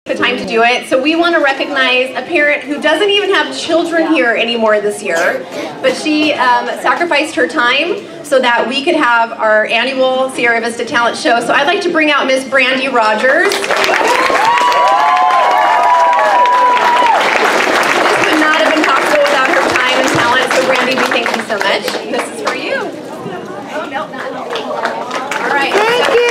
The time to do it. So we want to recognize a parent who doesn't even have children here anymore this year, but she sacrificed her time so that we could have our annual Sierra Vista Talent Show. So I'd like to bring out Miss Brandy Rogers. This would not have been possible without her time and talent, so Brandy, we thank you so much. This is for you. Oh, no, not. All right. Thank you.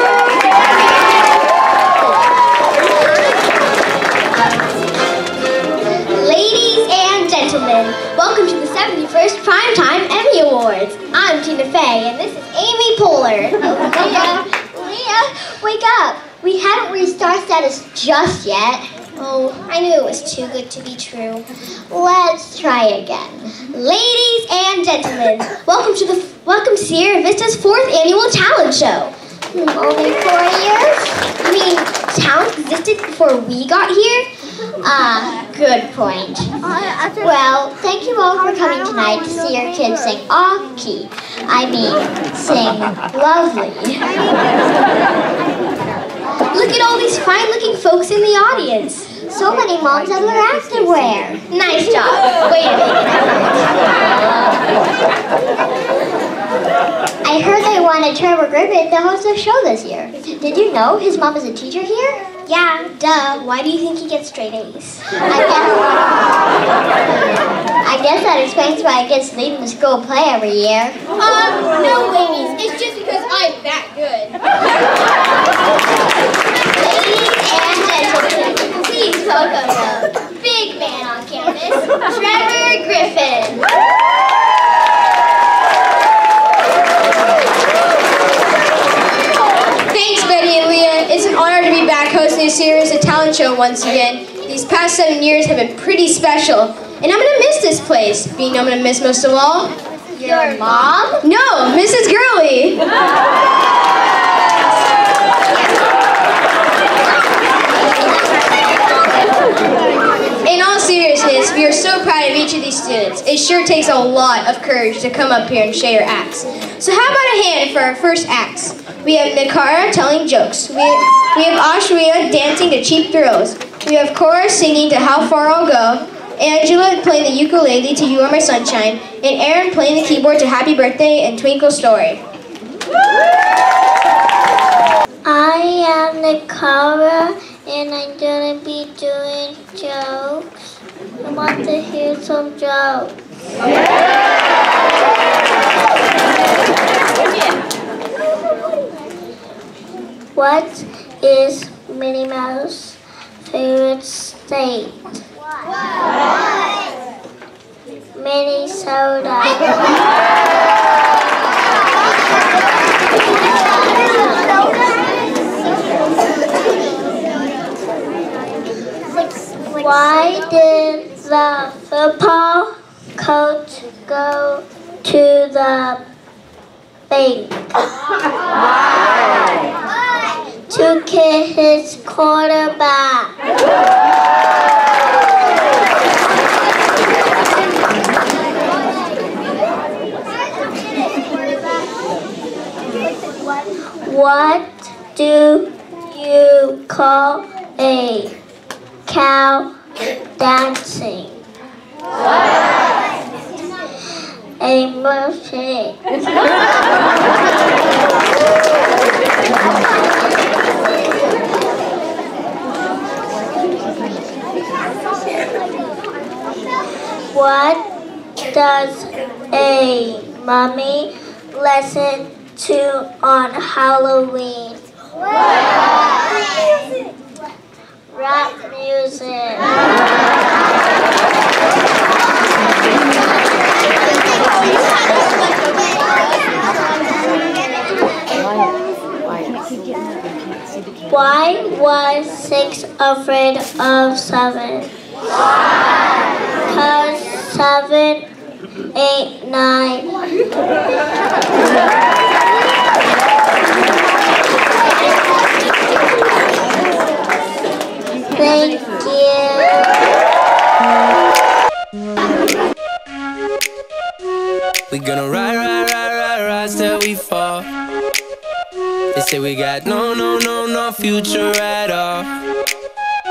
Welcome to the 71st Primetime Emmy Awards. I'm Tina Fey, and this is Amy Poehler. Oh, Leah, wake up. We haven't reached star status just yet. Oh, I knew it was too good to be true. Let's try again. Ladies and gentlemen, welcome Sierra Vista's 4th annual talent show. Only 4 years? I mean, talent existed before we got here? Good point. Well, thank you all for coming tonight to see our kids sing off-key. I mean, sing lovely. Look at all these fine-looking folks in the audience. So many moms have their activewear. Nice job. Wait a minute. I heard they wanted Trevor Griffith to host a show this year. Did you know his mom is a teacher here? Yeah, duh. Why do you think he gets straight A's? I guess that explains why he gets lead in the school play every year. No, ladies. It's just because I'm that good. Ladies and gentlemen, please welcome the big man on campus, Trevor Griffin. Thanks, Betty and Leah. It's an honor to be back hosting a series of talent show once again. These past 7 years have been pretty special, and I'm gonna miss this place. But you know I'm gonna miss most of all? Your mom? No, Mrs. Gurley. In all seriousness, we are so proud of each of these students. It sure takes a lot of courage to come up here and share your acts. So how about a hand for our first acts? We have Nikara telling jokes. We have Ashria dancing to Cheap Thrills. We have Cora singing to How Far I'll Go. Angela playing the ukulele to You Are My Sunshine. And Aaron playing the keyboard to Happy Birthday and Twinkle Story. I am Nikara, and I'm gonna be doing jokes. I want to hear some jokes. What is Minnie Mouse's favorite state? What? Minnesota. Why did the football coach go to the bank? Why? To kiss his quarterback. What do you call a cow dancing? What? A milkshake. What does a mummy listen to on Halloween? What? Rap music. Why was 6 afraid of 7? Because 7, 8, 9. Thank you. We gonna ride till we fall. They say we got no future at all.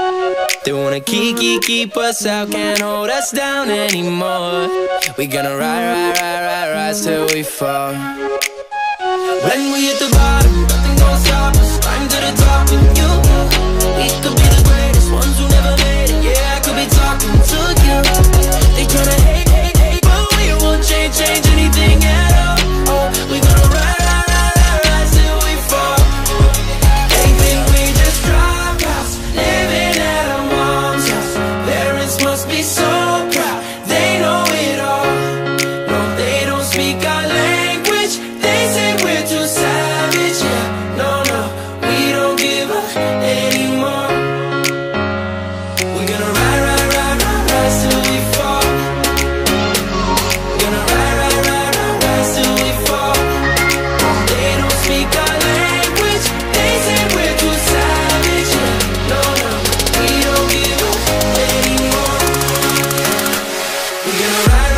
They wanna keep us out, can't hold us down anymore. We gonna rise till we fall. When we hit the bottom, nothing gon' stop us. Climb to the top with you. We could be the greatest ones who never made it. Yeah, I could be talking to you. They tryna hate, but we won't change anything at all. Oh, we gonna rise till we fall. They think we just drop out, living at our mom's house. Parents must be so proud, they know it all. No, they don't speak our language. They say we're too savage. Yeah, no, we don't give up anymore. We're gonna rise till we fall. We're gonna rise till we fall. They don't speak our language. They say we're too savage. Yeah, no, we don't give up anymore. We're gonna rise.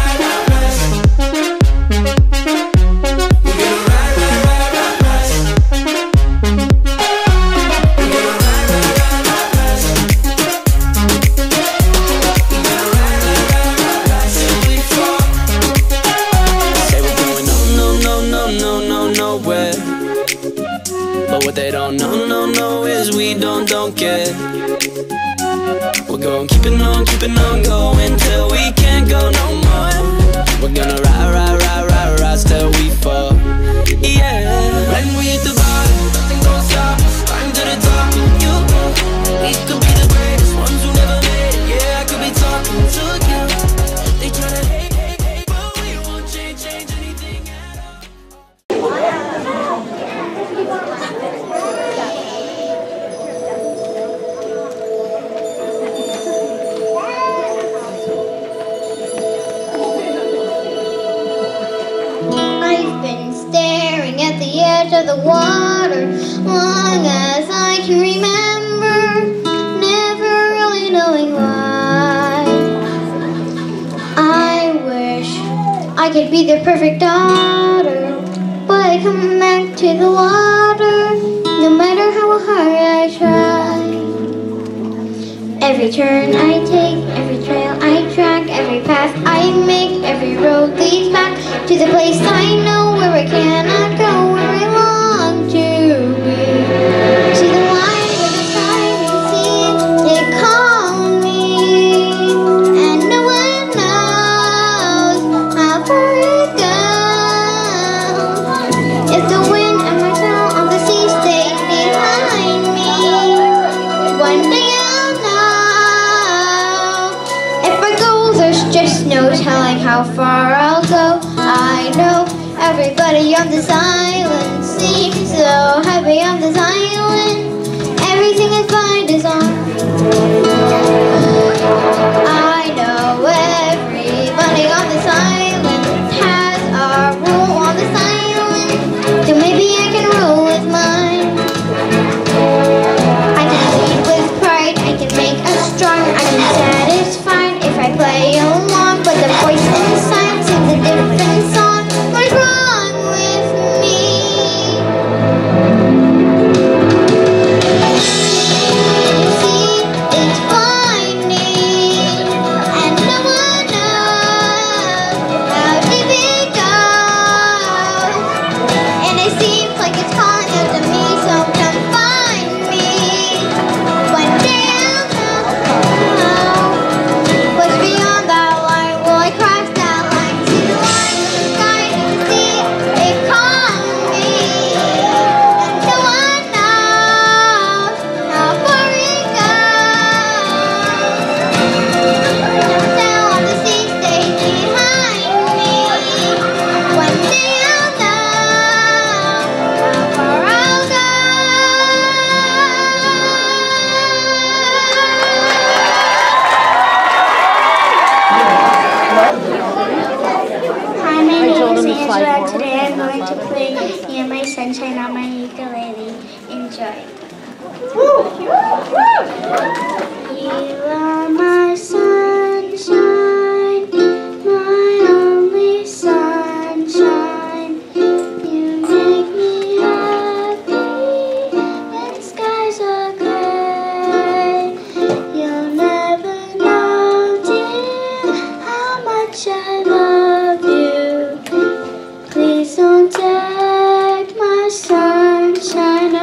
We're gonna rise. We're gonna rise. Till we fall. Say we're going nowhere. But what they don't know is we don't care. We're going keeping on going till we can't go no more. We're gonna rise till we fall. Yeah. When we hit the bottom, nothing gon' stop us. Climb to the top with you. We could be the greatest ones who never made it. Yeah, I could be talking to you. They tryna hate, but we won't change anything at all. I've been staring at the edge of the water long as I can remember, never really knowing why. I wish I could be the perfect daughter, but I come back to the water no matter how hard I try. Every turn I take, every trail I track, every path I make, every road leads back to the place I know where I cannot go, where I long to be. See the light of the sky and see it call me, and no one knows how far it goes. If the wind and my sail on the sea stay behind me, one day I'll know. If I go, there's just no telling how far I'll go. I know everybody on this island seems so happy on this island. Everything I find is on. I know everybody on this island has a rule on this island, so maybe I can rule with mine. I can lead with pride, I can make us strong, I can satisfied if I play along, but the voice inside sings a different song. What is wrong with me? See, it's blinding, and no one knows how deep it goes. And it seems like it's calling out to me, so come find me. One day I'll know what's beyond that line. Will I cross that line? See the line of the sky and the sea, it calls me, and no one knows how far it goes. Sail on the sea, stay behind me. One day I'll know how far I'll go. Hi, my name is Angela. Today I'm going to play Me and My Sunshine on my ukulele. Enjoy. You are my sunshine, my only sunshine. You make me happy when skies are gray. You don't take my sunshine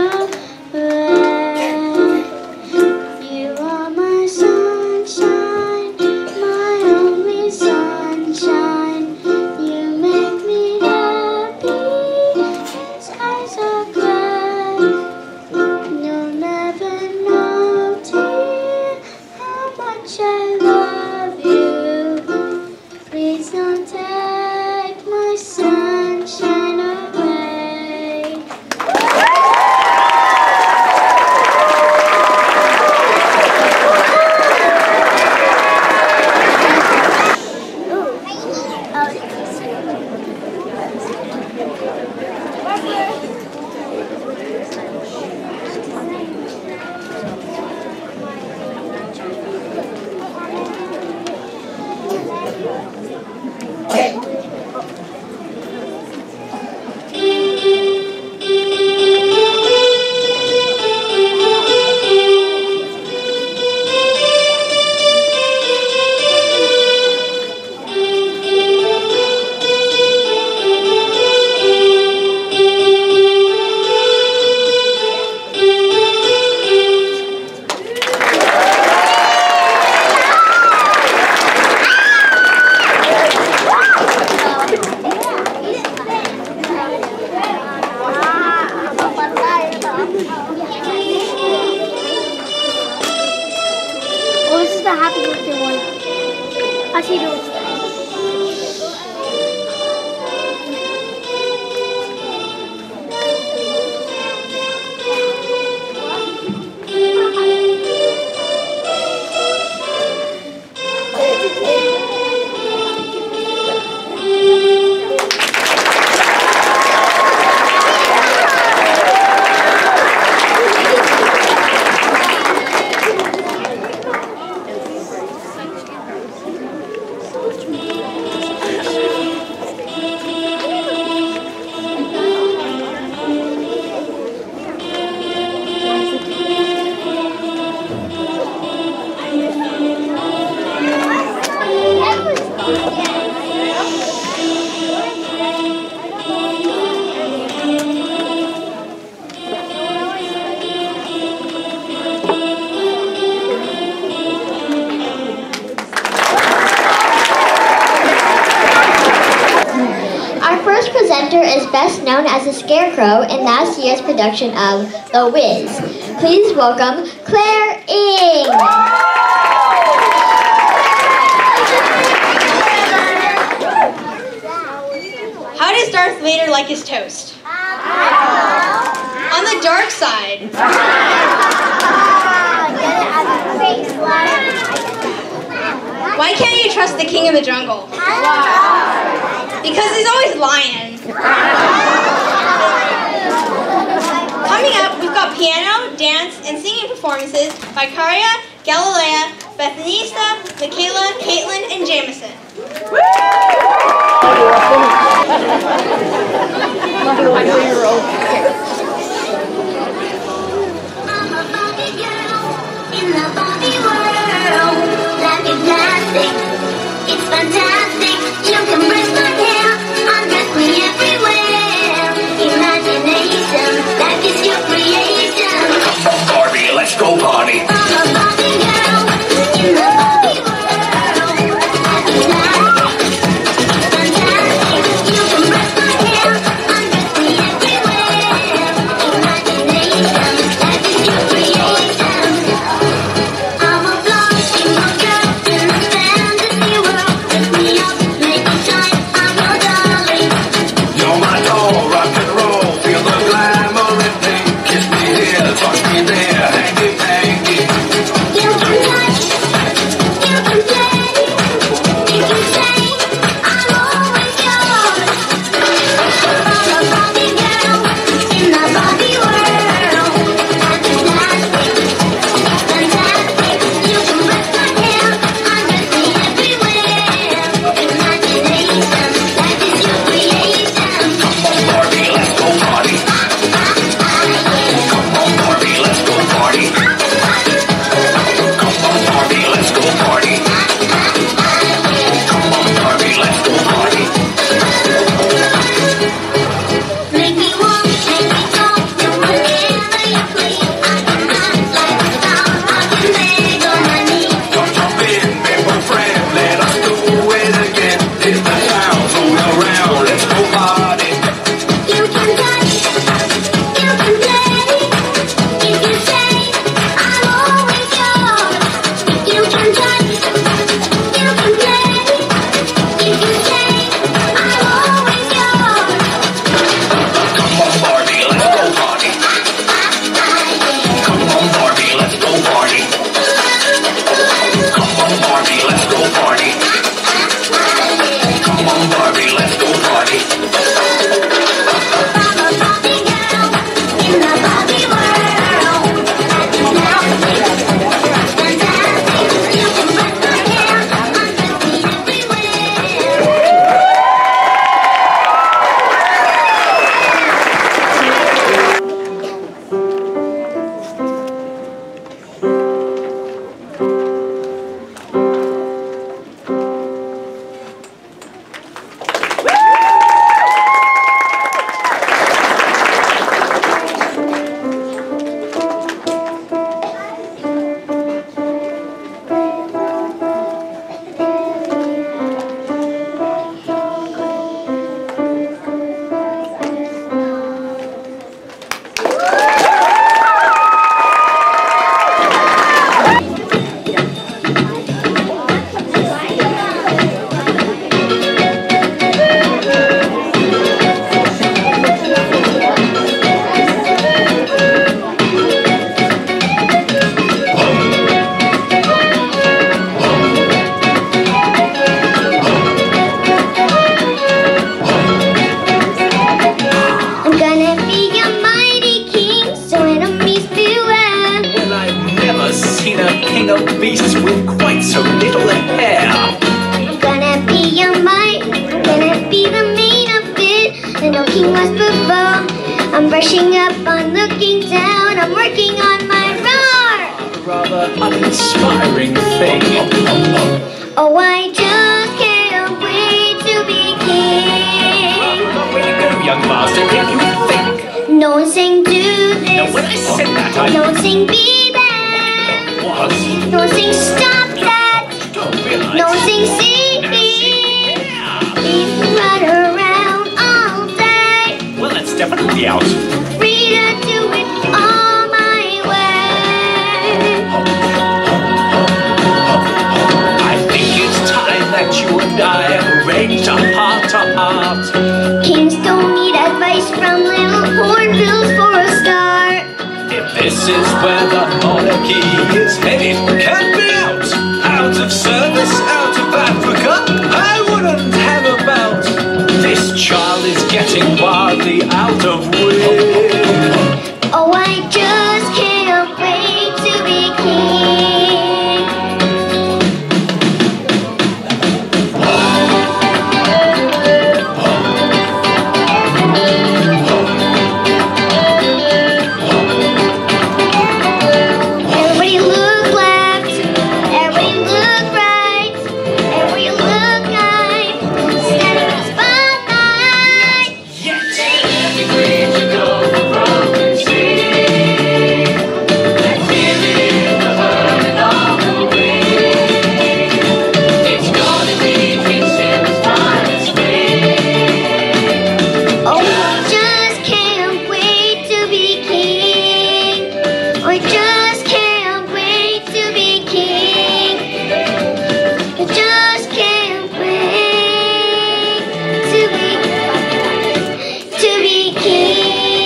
away. You are my sunshine, my only sunshine. You make me happy, skies are gray. You'll never know, dear, how much I love you. Please don't take my sunshine away. Oh, this is the happy birthday one. I'll see you doing today. Our first presenter is best known as the Scarecrow in last year's production of The Wiz. Please welcome Claire Ng. How does Darth Vader like his toast? On the dark side. Why can't you trust the king of the jungle? Because he's always lying. Coming up, we've got piano, dance, and singing performances by Karia, Galilea, Bethanista, Michaela, Caitlin, and Jamison. I'm a Barbie girl in the Barbie world. Life is plastic, it's fantastic. You can brush my hair, undress me everywhere. Imagination, life is your creation. Barbie, let's go party. I'm a Barbie girl in the Barbie world. Life is plastic, it's fantastic. You can brush my hair, undress me everywhere. bow. I'm brushing up, I'm looking down, I'm working on my roar. Rather uninspiring thing. Oh, I just can't wait to be king. Way to go, young master, if you think. No one saying do this. Now when I said that, I No one saying be that. was. No one saying stop that. Don't realize. No one saying see. Please run around all day. Well, that's definitely out. Free to do it all my way. I think it's time that you and I arrange a heart-to-heart. Kings don't need advice from little hornbills for a start. If this is where the monarchy is headed, can't be out. Out of service, out of Africa, I wouldn't hang about. This child is getting wildly out of way. Oh, I just can't wait to be king. Everybody look left, everybody look right, everybody look right, stand in the spotlight. Oh, I just can't wait to be king. I just can't wait to be king. I just can't wait to be king.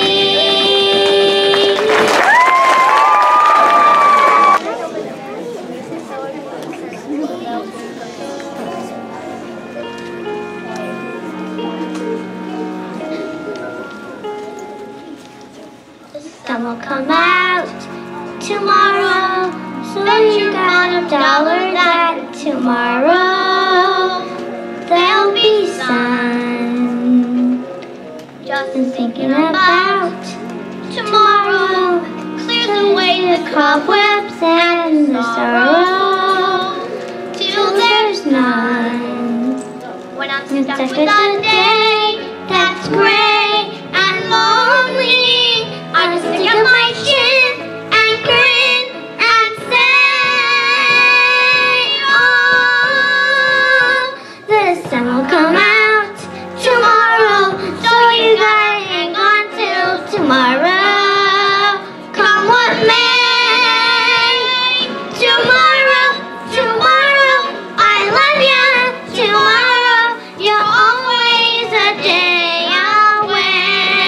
Sun will come out tomorrow, so you got $1 that tomorrow there'll be sun. Just been thinking about tomorrow, clears away the cobwebs and the sorrow, till there's none. When I'm stuck with a day that's gray and lonely, I just stick up my chin and grin and say, oh, the sun will come out tomorrow, so you gotta hang on till tomorrow. Come what may, tomorrow, tomorrow, I love ya, tomorrow, you're always a day away.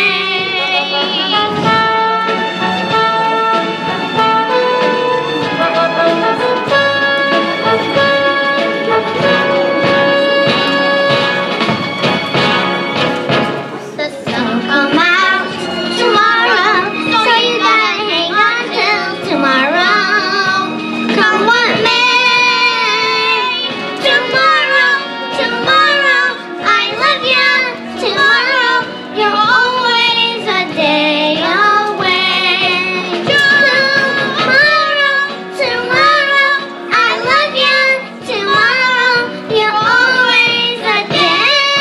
The sun will come out tomorrow, so you gotta hang on till tomorrow. Come what may, tomorrow, tomorrow, I love ya, tomorrow, you're always a day away. Tomorrow, tomorrow, I love ya, tomorrow, you're always a day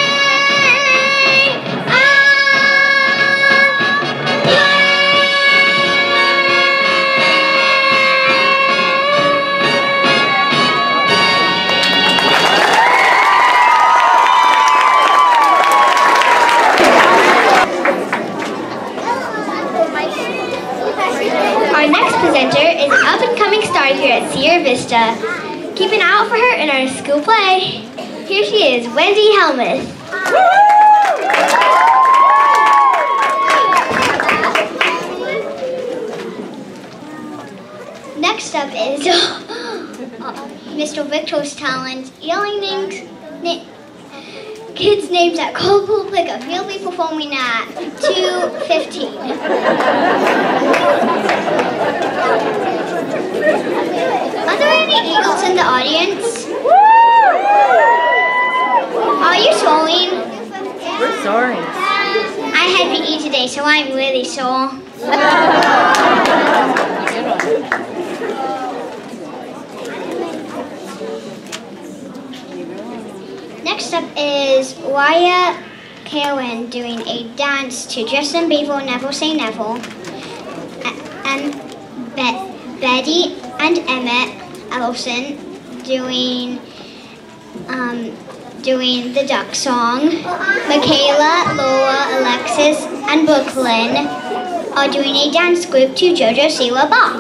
Our next presenter is an up-and-coming star here at Sierra Vista. Keep an eye out for her in our school play. Here she is, Wendy Helmuth. Next up is Mr. Victor's talent, yelling kids' names at Coldpool Pickup. He'll be performing at 2:15. Are there any eagles in the audience? Are you soaring? We're soaring. I had to eat today, so I'm really sore. Next up is Wyatt Cowan doing a dance to Justin Bieber, Never Say Never, and Betty and Emmett Ellison doing the duck song. Michaela, Laura, Alexis, and Brooklyn are doing a dance group to JoJo Siwa Bop.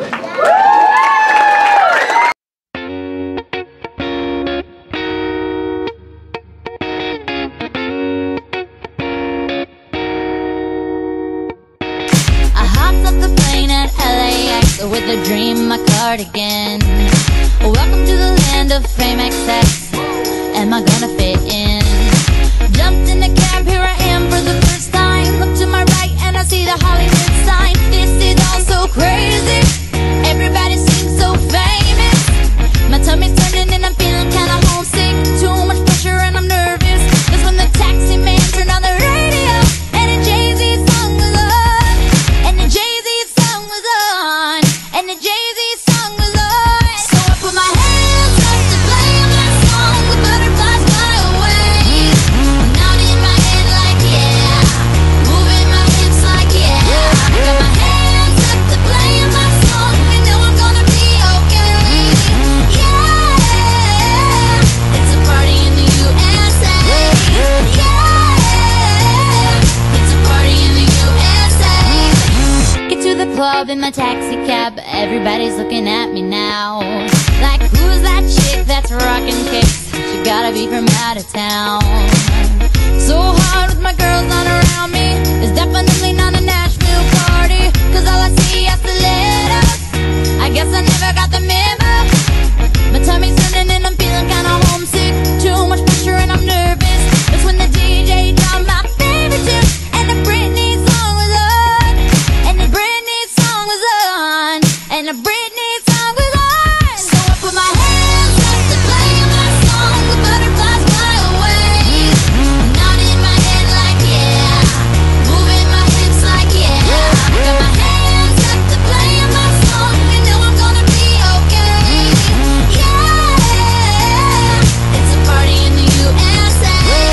With a dream, my cardigan. Welcome to the land of fame excess. Am I gonna fit in? Jumped in the cab, here I am for the first time. Look to my right and I see the Hollywood sign. This is all so crazy. Everybody seems so famous. My tummy's turning and I'm feeling kinda homesick. Too much pressure and I'm nervous. That's when the taxi man turned on the radio and a Jay-Z song was on. And the Jay-Z song was on. And the Jay-Z song was on. So I put my hands up to play my song. The butterflies fly away. Nodding in my head like yeah. Moving my hips like yeah. I got my hands up to play my song. I know I'm gonna be okay. Yeah. It's a party in the USA. Yeah. It's a party in the USA. Get to the club in my taxi cab. Everybody's looking at me now. Like, who's that chick that's rockin' kicks? She gotta be from out of town. So hard with my girls not around me. It's definitely not a Nashville party. Cause all I see is stilettos. I guess I never got the memo. My tummy's turning and I'm feeling kinda homesick. Too much pressure and I'm nervous. That's when the DJ dropped my favorite tune. And the Britney song was on. And the Britney song was on. And the Britney song was on. So I put my hands up to play my song. The butterflies fly away. Nodding in my head like yeah. Moving my hips like yeah. I got my hands up to play my song. I know I'm gonna be okay. Yeah. It's a party in the USA.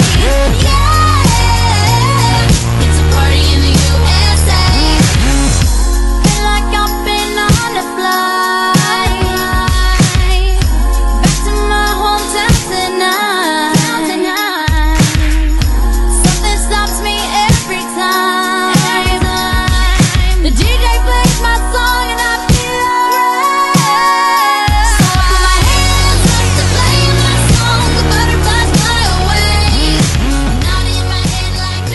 Yeah. It's a party in the USA. Feel like I've been on a flight back to my hometown tonight. Something stops me every time. The DJ plays my song and I feel alright. So I put my hands up to play my song. The butterflies fly away. Nodding in my head like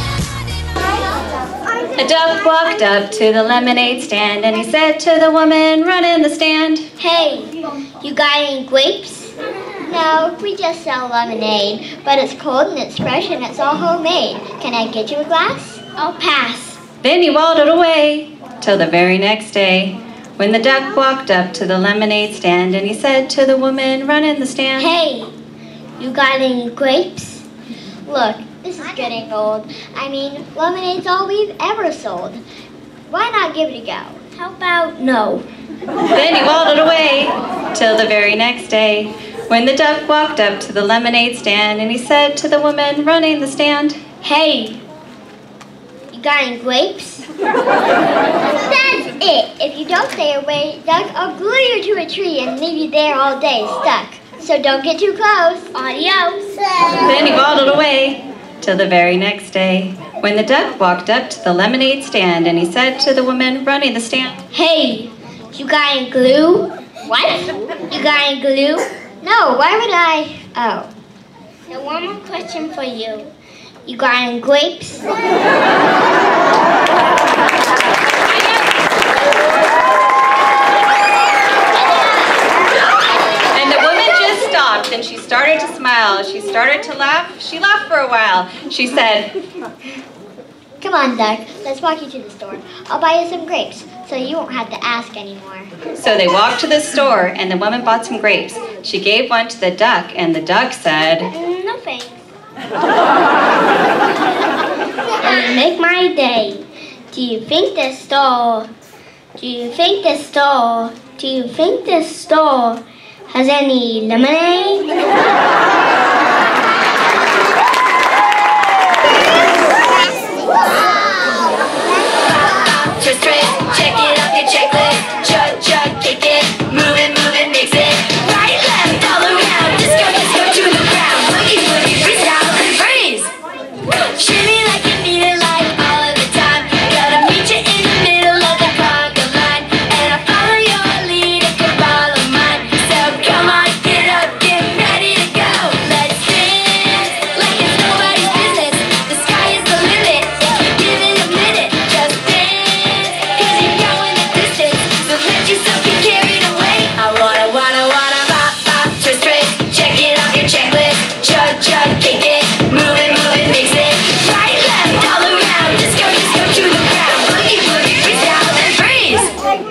yeah. A duck walked up to the lemonade stand and he said to the woman running the stand, Hey, you got any grapes? No, we just sell lemonade, but it's cold and it's fresh and it's all homemade. Can I get you a glass? I'll pass. Then he waddled away till the very next day, when the duck walked up to the lemonade stand and he said to the woman running the stand, Hey, you got any grapes? Look, this is getting old. I mean, lemonade's all we've ever sold. Why not give it a go? How about no? Then he waddled away till the very next day, when the duck walked up to the lemonade stand and he said to the woman running the stand, Hey, you got any grapes? That's it. If you don't stay away, duck, I'll glue you to a tree and leave you there all day stuck. So don't get too close. Adios. Then he waddled away till the very next day, when the duck walked up to the lemonade stand and he said to the woman running the stand, Hey, you got any glue? What? You got any glue? No, why would I? Oh. Now one more question for you. You got any grapes? and the woman just stopped and she started to smile. She started to laugh. She laughed for a while. She said, Come on, Duck. Let's walk you to the store. I'll buy you some grapes, so you won't have to ask anymore. So they walked to the store and the woman bought some grapes. She gave one to the duck and the duck said, No thanks. and would make my day. Do you think this store, do you think this store, do you think this store has any lemonade? Just straight, check it off your checklist. Chug, chug, kick it. Move it, mix it. Right, left, all around. Disco, disco to the ground. Boogie, boogie, freestyle and freeze. Shimmy like you need it like all of the time. Gotta meet you in the middle of the conga line. And I follow your lead if you follow mine. So come on, get up, get ready to go. Let's dance like it's nobody's business. The sky is the limit. If you give it a minute, just dance. Cause you're going the distance. So let yourself get carried away. I wanna bop, bop, twist, twist. Check it off your checklist. Chug, chug, kick it. Move it, mix it. Right, left, all around. Disco, disco to the ground. Boogie, boogie, freestyle and freeze.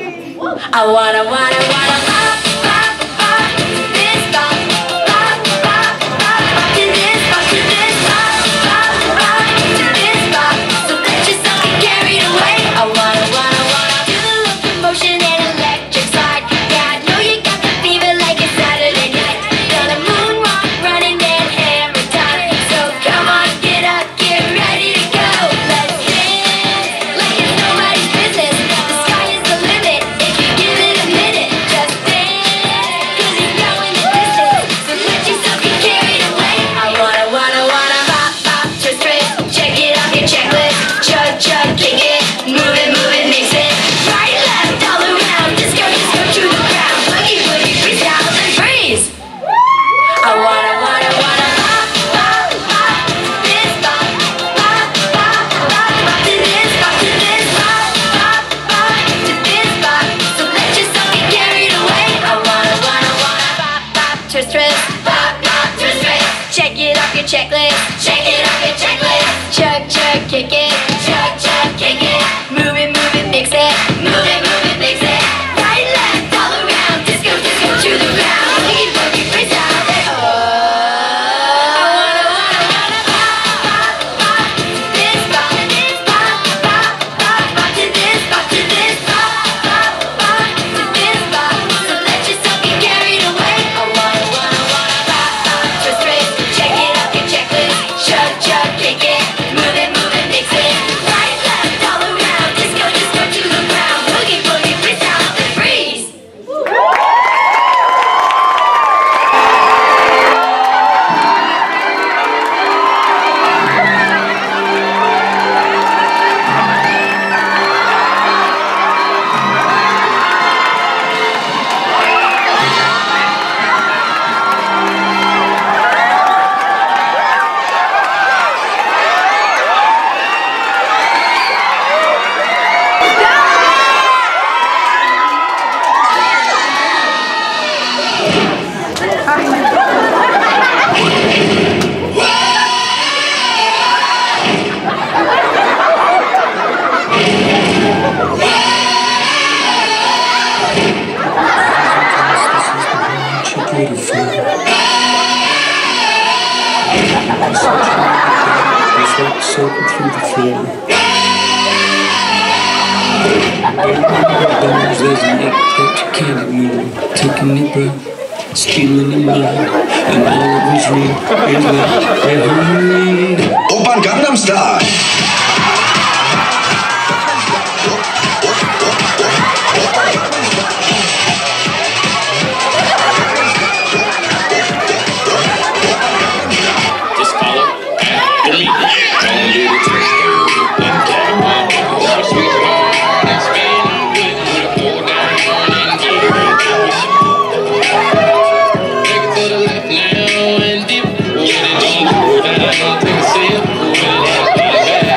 I wanna bop, bop, bop. This bop, bop, bop, bop. Bop to this, bop to this, bop, bop, bop to this bop. So let yourself get carried away. I wanna do the locomotion and electric slide. Yeah, I know you got the fever like it's Saturday night. Gonna moonwalk, running and hammer time. So come on, get up, get ready to go. Let's dance like it's nobody's business. The sky is the limit. If you give it a minute, just dance. Cause you're going the distance. So let yourself get carried away. I wanna bop, bop, twist, twist. Check it off your checklist. Chug, chug, kick it. Move it, mix it. Right, left, all around. Disco, disco to the ground. Boogie, boogie, freestyle and freeze. I wanna bop, bop, bop. This bop, bop, bop, bop. Bop to this, bop to this, bop, bop, bop to this bop. So let yourself get carried away. I wanna bop, bop, twist, twist. Bop, bop, twist, twist. Check it off your checklist. Check it off your checklist. Chug, chug, kick it. Chug, chug, kick it. Move it, mix it. Move it, mix it. Right, left, all around. Disco, disco to the ground. Boogie, boogie, freestyle. I wanna bop, bop. This bop, bop, bop, bop to this, bop to this, bop, bop, bop to this bop. So let yourself get carried away. I wanna bop, bop, twist, twist. Check it off your checklist. Chug, chug, kick it. Move it, mix it. Right, left, all around. Disco, disco to the ground. Boogie, boogie, freestyle and freeze. Soaking through the floor. There's an ache that you can't ignore. Taking your breath, stealing your mind, and all that was real is that Oppan Gangnam Style. Just follow after me. Don't get it twisted. And count on your sweet heart. It's been good. Pull down and get it. Take it to the left now and dip. Get it on. Take a sip. Pull it out.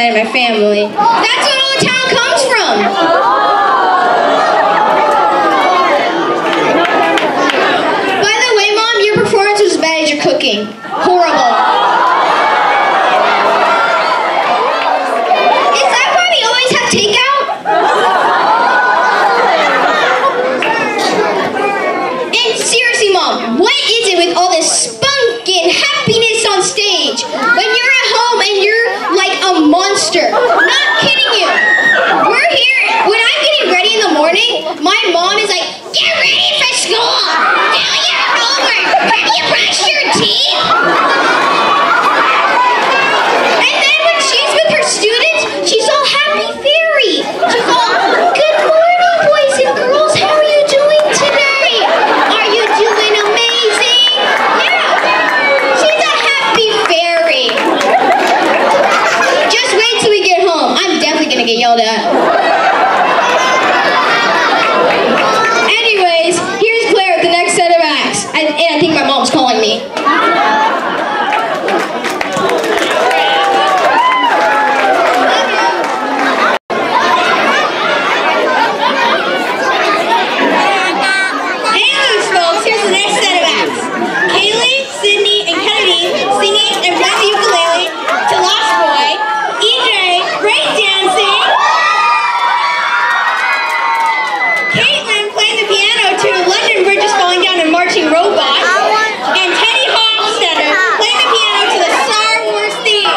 side of my family. That's what Old Town comes from. By the way, Mom, your performance was as bad as your cooking. Horrible. Is that why we always have takeout? And seriously, Mom, what is it with all this spunk and happiness on stage when you're at home and you're like a monster? Not kidding you. We're here, when I'm getting ready in the morning, my mom is like, get ready for school, do your homework, have you brushed your teeth? And then when she's with her students, she's all happy fairy. She's all, good morning, boys and girls, how are you doing today? Are you doing amazing? Yeah, she's a happy fairy. Just wait till we get home. I'm definitely gonna get yelled at. Anyways, here's Claire with the next set of acts. And I think my mom's calling me. Hey, loose folks, here's the next set of acts. Kaylee, Sydney, and Kennedy singing and playing the ukulele to Lost Boy. EJ, breakdancing. Caitlin playing the piano to London Bridge is Falling Down and Marching Robot. And Teddy Hofstetter playing the piano to the Star Wars theme.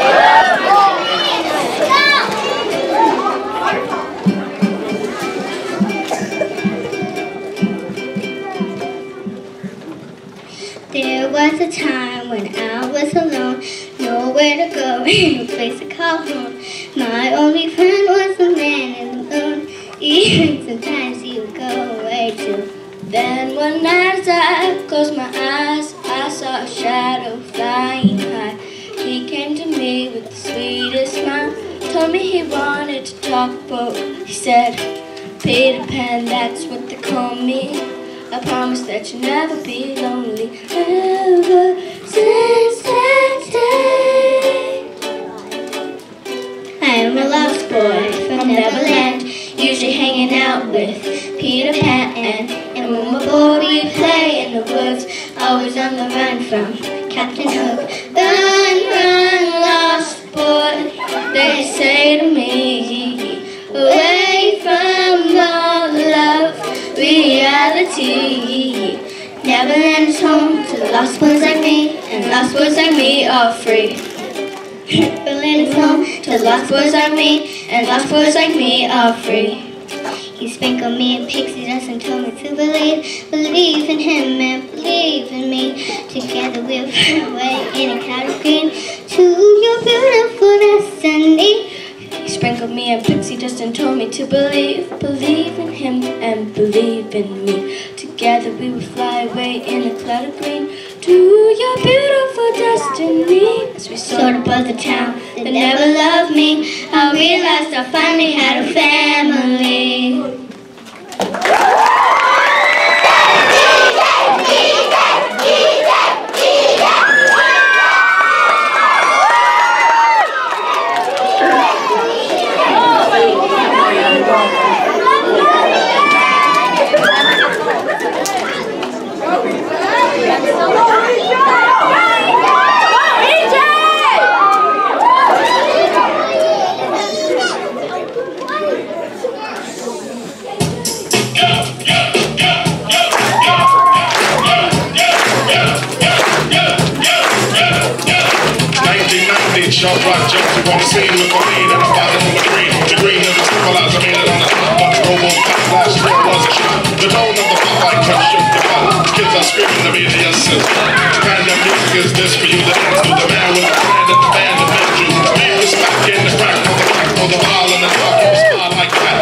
There was a time when I was alone, nowhere to go, no place to call home. My only friend was the man in the moon. Even sometimes he would go away too. Then one night as I closed my eyes, I saw a shadow flying high. He came to me with the sweetest smile, told me he wanted to talk, but he said, Peter Pan, that's what they call me. I promise that you'll never be lonely. Ever since that day, I am a lost boy from Neverland, usually hanging out with Peter Pan. And when we're bored, we play in the woods, always on the run from Captain Hook. Run, run, lost boy, they say to me, away from all love, reality. Neverland is home to lost boys like me, and lost boys like me are free. Neverland is home to lost boys like me, and lost boys like me are free. He sprinkled me in pixie dust and told me to believe in him and believe in me. Together we'll fly away in a cloud of green to your beautiful destiny. He sprinkled me in pixie dust and told me to believe in him and believe in me. Together we will fly away in a cloud of green to your beautiful destiny. As we soared above the town that never loved me, I realized I finally had a family. Sharp rock jumps on the scene with the lean and the bottom of the green. The green of the symbolizer made it on the top, but the robo last year was a shot. The tone of the pop light touch shook the bottom. Kids are screaming to me to your sister. What kind of music is this for you to dance to? The man with the brand and the band that meant you. Man was back in the crack of the back of the ball and the rock of the spot like that.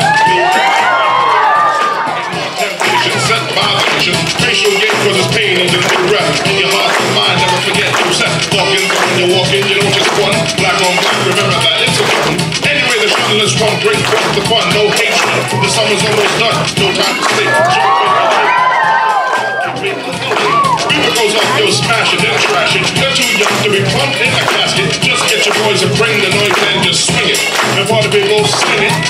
Temptation set by the vision. Facial gain for this pain and the new breath. In your heart and mind, never forget you set. Walking, when you walk in, you don't just one. Black on black, remember that it's a fun. Anyway, the shuttle is from break forth the fun, no hatred. The summer's almost done, no time to stay. Jump in the goes off, you'll smash it, then trash it. You're too young to be plumped in a casket. Just get your boys and bring the noise and just swing it. And party people sing it.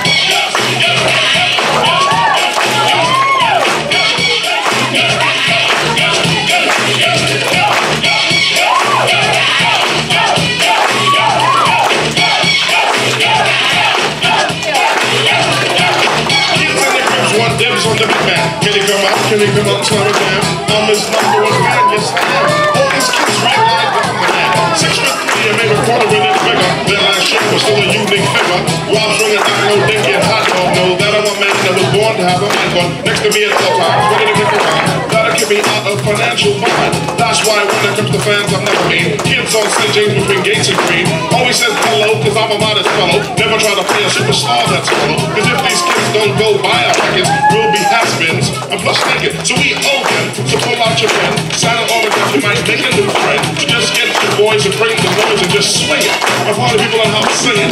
Dibs on the big man. Can he come out? Can he come out and slow it down? I'm his number one fan, yes I am. All these kids right like I'm the man. 6'3" and maybe a quarter with it bigger. Their last shape was still a unique figure. While swinging down low, dick and hot dog. Know that I'm a man that was born to have a mic on next to me at all times, ready to kick around. That'll keep me out of financial bind. That's why when it comes to fans, I'm never mean. Kids on St. James between Gates and Green always says hello, cause I'm a modest fellow. Never try to play a superstar that's hollow. Cause if these kids don't go buy our records, we'll be has-beens and plus naked. So we owe them to pull out your pen, sign an autograph, you might make a new friend. Just get your boys and bring the noise and just swing it. My party people are out singing.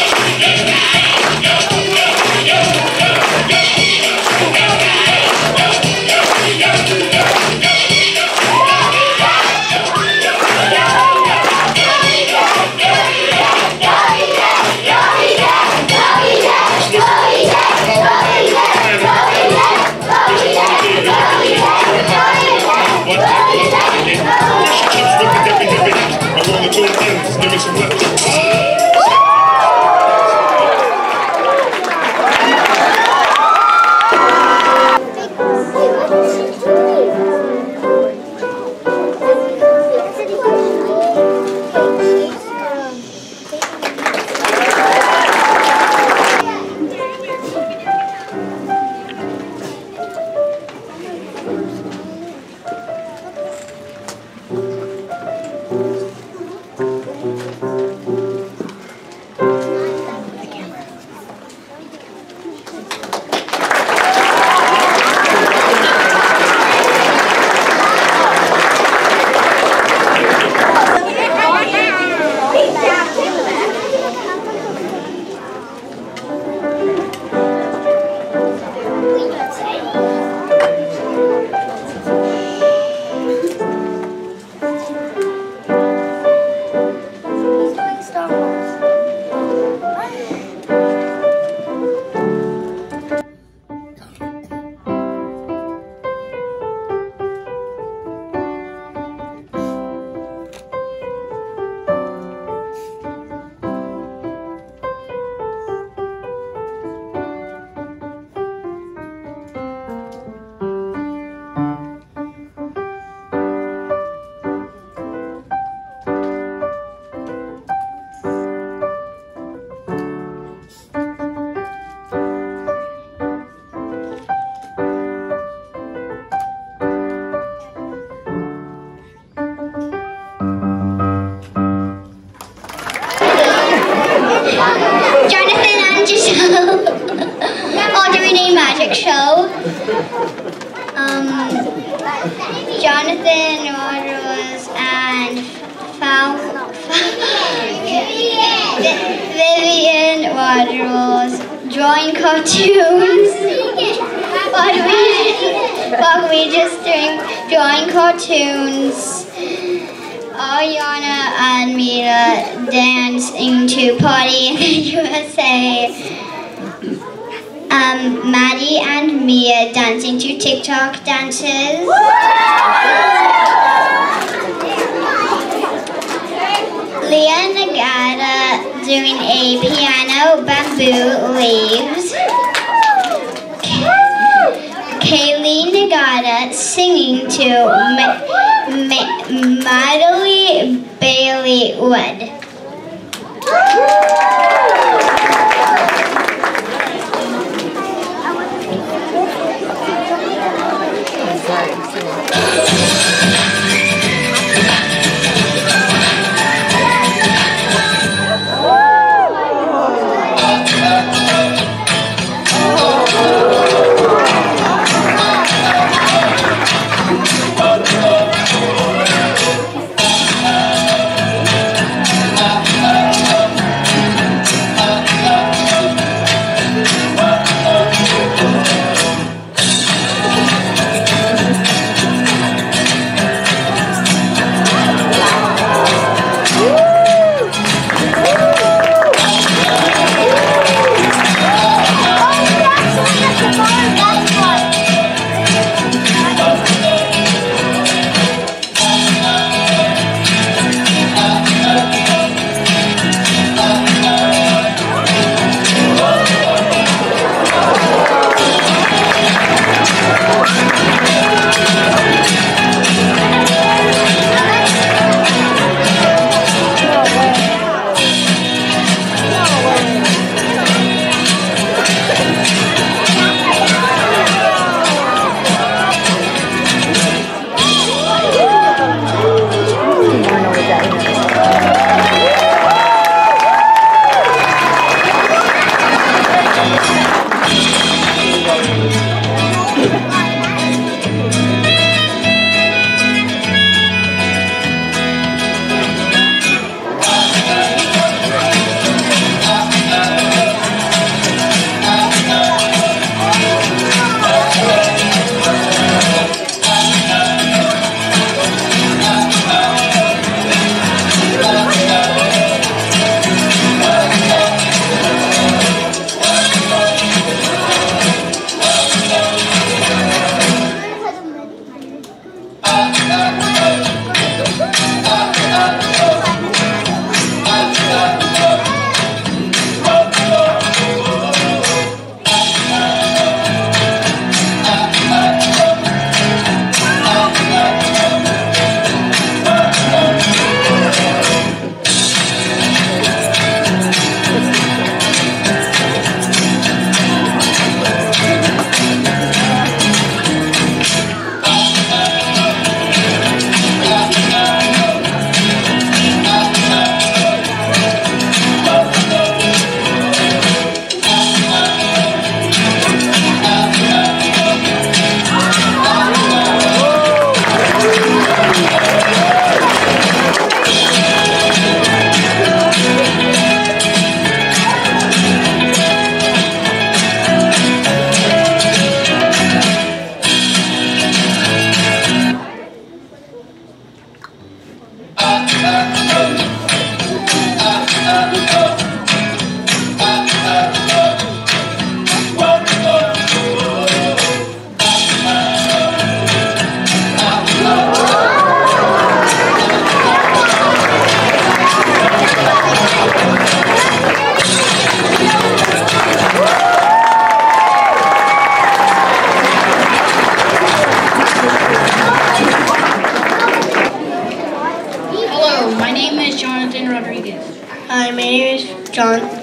Give me some lips. Show. Jonathan Rogers and Vivian Rogers drawing cartoons. While we just drawing cartoons. Ariana and Mira dancing to Party in the USA. Maddie and Mia dancing to TikTok dances. Leah Nagata doing a piano bamboo leaves. Kaylee Nagata singing to Madeline Bailey Wood.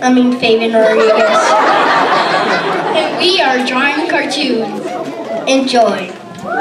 Fabian Rodriguez. And we are drawing a cartoon. Enjoy.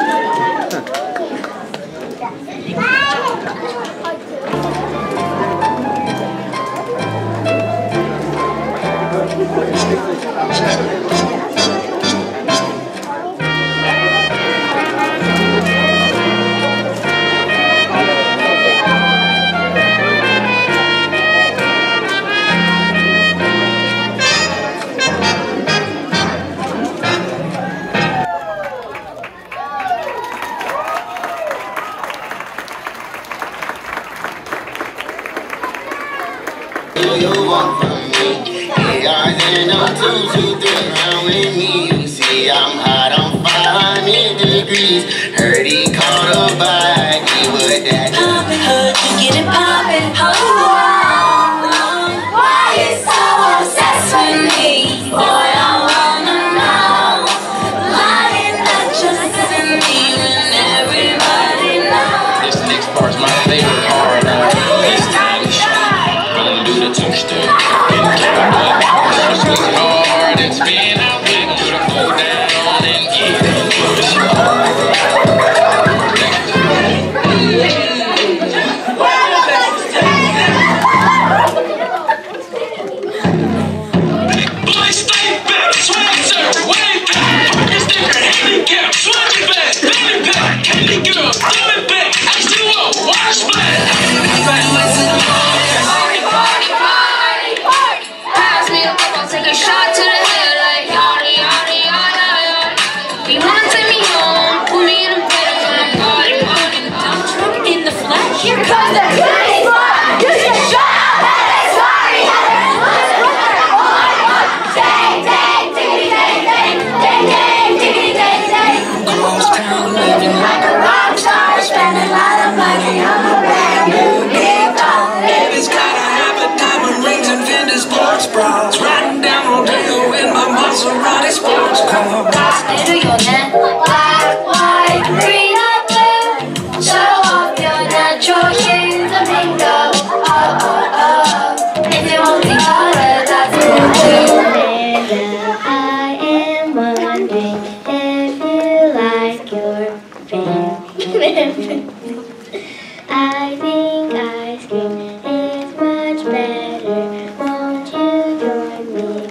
You want from me? Yours ain't no 2, 2, 3 around with me. You see I'm hot, I'm 500 degrees. Heard he caught a bite, he would that. Poppin', heard you get it poppin', why you so obsessed with me? Boy, I wanna know. Lying that you're sending me when everybody knows. This next part's my favorite part. This time to shine. Gonna do the two-step. Swing hard and spin out back, do the pull down and get it. Boy, stay back, swing surf, way back. Parking sticker, handicap, swing it back, belly back, candy girl, throw it back, H2O, water splash. Take a shot to the head like yada yada yada yada. You wanna take me home, put me in a bed, I'm gonna party, party. I'm drunk in the flesh. Here comes the police. You should shut up and it's sorry. Dang, dang, diggity, dang, dang, dang, dang, diggity, dang, dang. Across town, living like a rock star, spending a lot of money on a brand new guitar. Baby's gotta have a diamond rings and Fendi sports bras. Riding down Rodeo in my Maserati sports car. Black, white, green, or blue. Show off your natural hues of bingo. Oh, oh, oh. If you want the color, that's cool too. I am wondering if you like your friend. I think ice cream is much better. Won't you join me?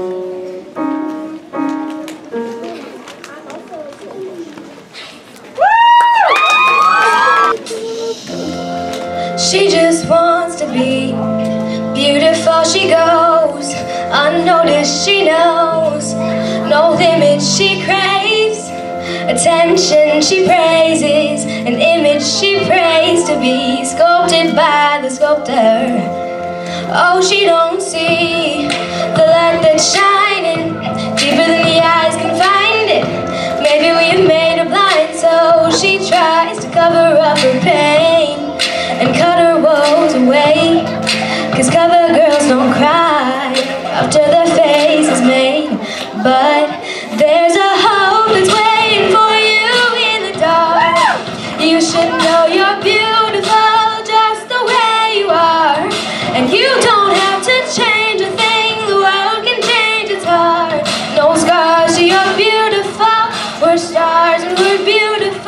She just wants to be beautiful. She goes unnoticed. She knows no limit. She craves attention. She praises an image. She prays to be sculpted by the sculptor. Oh, she don't see the light that's shining deeper than the eyes can find it. Maybe we've made her blind, so she tries to cover up her pain and cut her woes away. 'Cause cover girls don't cry after their face is made. But there's a hope that's waiting for you in the dark. You should know you're beautiful just the way you are. And you don't have to change a thing, the world can change its heart. No scars, you're beautiful. We're stars and we're beautiful.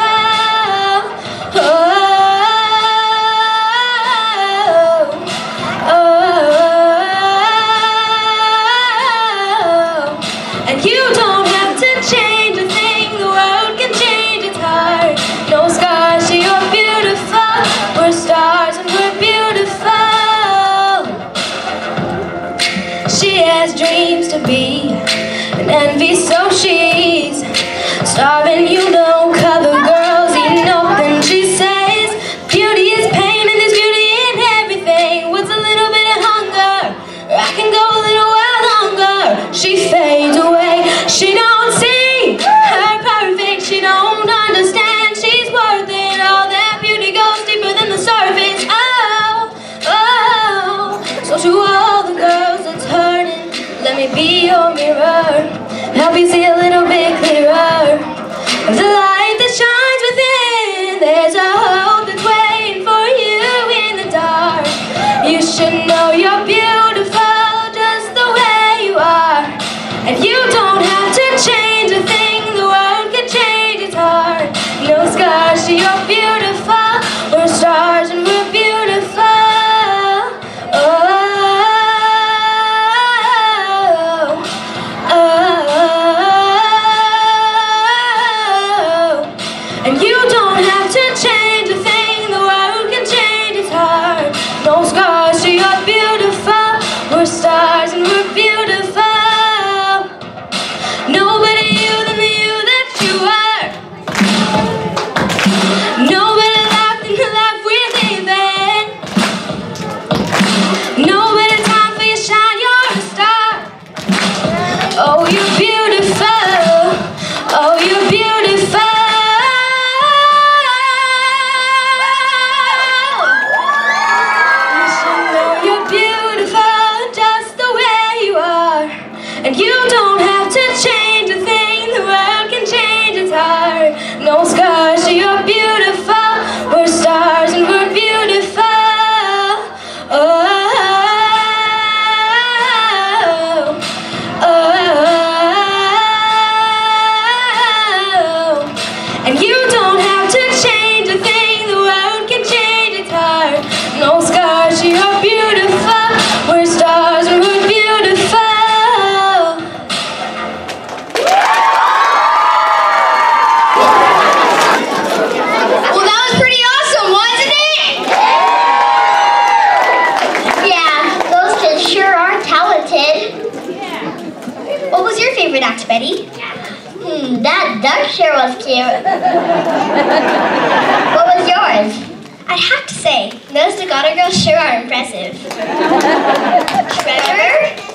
And you don't have to change a thing, the world can change its heart. No scars, you're beautiful. We're stars and we're beautiful. She has dreams to be an envy, so she's starving. You don't cover girls eat nothing. She says beauty is pain and there's beauty in everything. What's a little bit of hunger? I can go a little while longer. She fades away. She don't see her perfect. She don't understand she's worth it. All that beauty goes deeper than the surface. Oh, oh. So to all the girls that's hurting, let me be your mirror. Help you see a little bit clearer. The light that shines within. There's a hope that's waiting for you in the dark. You should know you're beautiful just the to change a thing, the world can change its heart. No scars, so you're beautiful. We're stars and we're beautiful. Oh, oh, oh. And you don't have to change a thing, the world can change its heart. No scars, so you're beautiful. We're stars and we're beautiful. Well, that was pretty awesome, wasn't it? Yeah, those kids sure are talented. What was your favorite act, Betty? That duck sure was cute. What was yours? I'd have to say, those Dakota girls sure are impressive. Trevor?